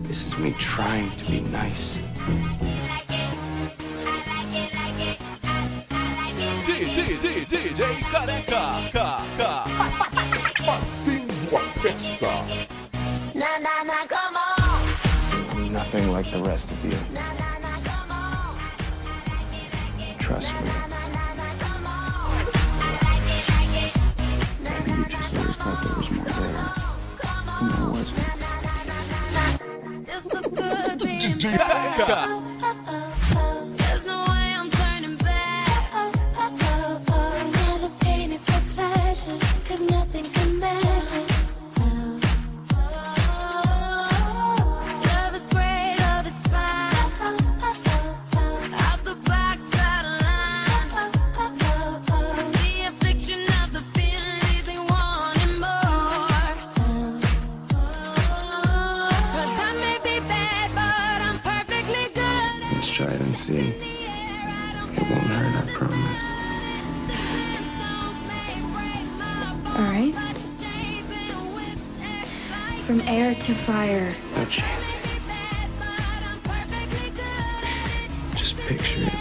This is me trying to be nice. DJ Careca, Fazendo a festa. Na na na, come on. I'm nothing like the rest of you. Na na na, come on. Trust me. Na na na, come on. Maybe you just always thought there was more there. And there wasn't. It's so good being Careca. There's no way I'm turning back. Now the pain is a pleasure, 'cause nothing can measure. Love is great, love is fine. Out the box, out of line. The affliction of the feeling leaves me wanting more. 'Cause I may be bad, but I'm perfectly good. Let's try it and see. It won't hurt, I promise. All right. From air to fire. No chance. Just picture it.